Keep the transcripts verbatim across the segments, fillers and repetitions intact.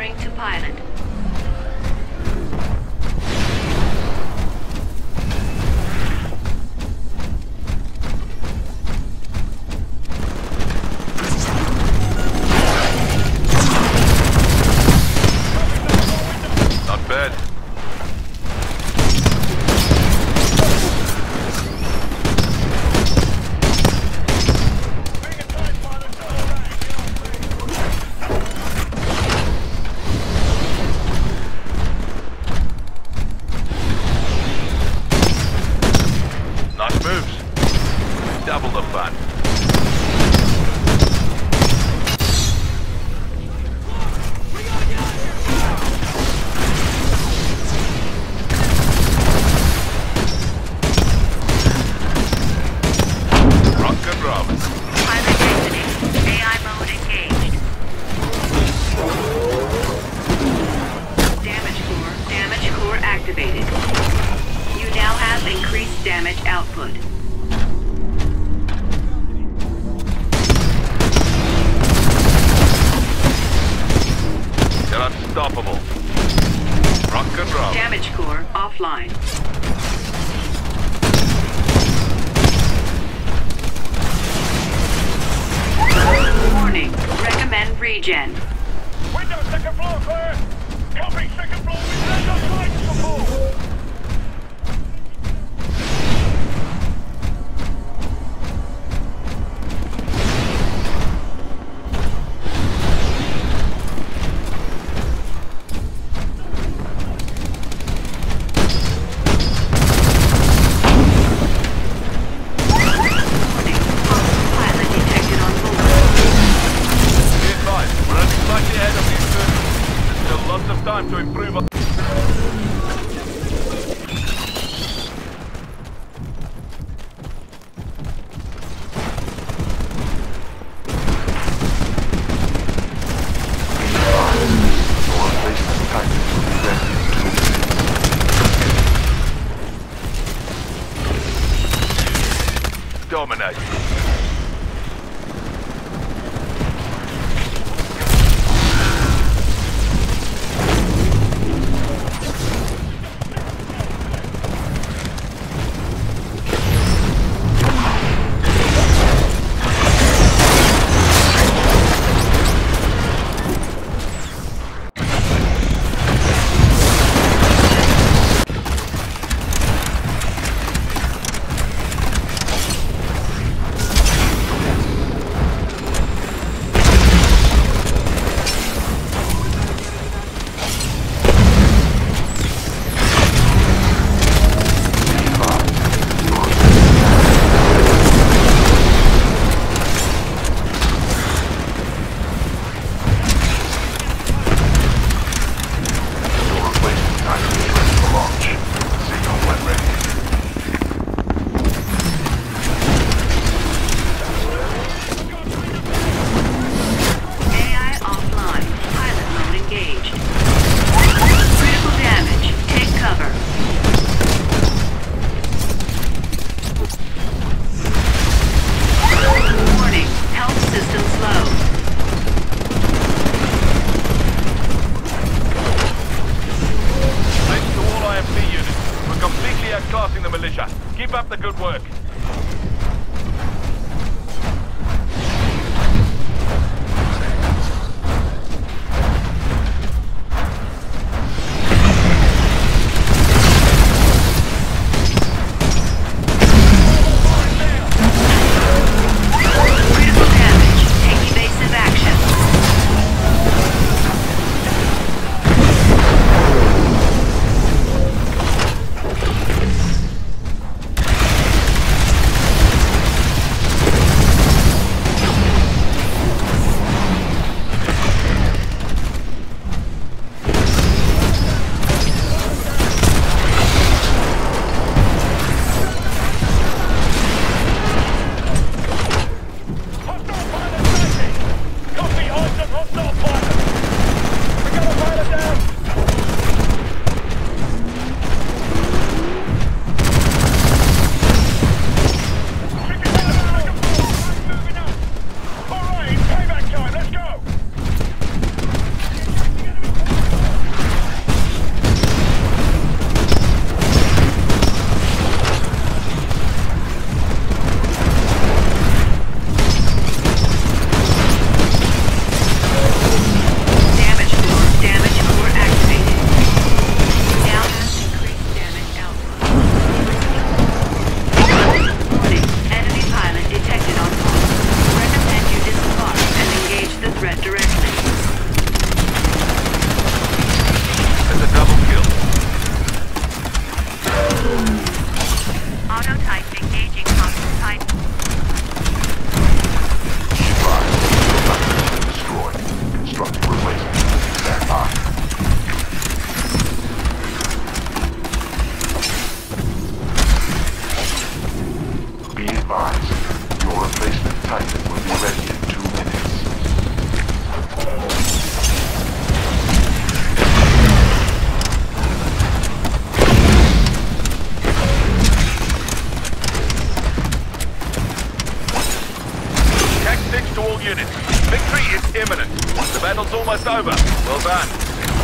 Transferring to pilot. Not bad. Nice moves. Double the fun. Pilot exiting. A I mode engaged. Damage core. Damage core activated. You now have increased damage output. You're unstoppable. Rock and roll. Damage core offline. Warning. Recommend regen. Window second floor clear. Copy second floor with window light support. Pilot detected on board. Be advised, we're running slightly ahead of these two. There's still lots of time to improve on... Dominate. A I offline. Pilot mode engaged. Critical damage. Take cover. Warning. Health systems low. Thanks to all I F C units. We're completely outclassing the militia. Keep up the good work. Critical damage. Take evasive action.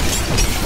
Copy.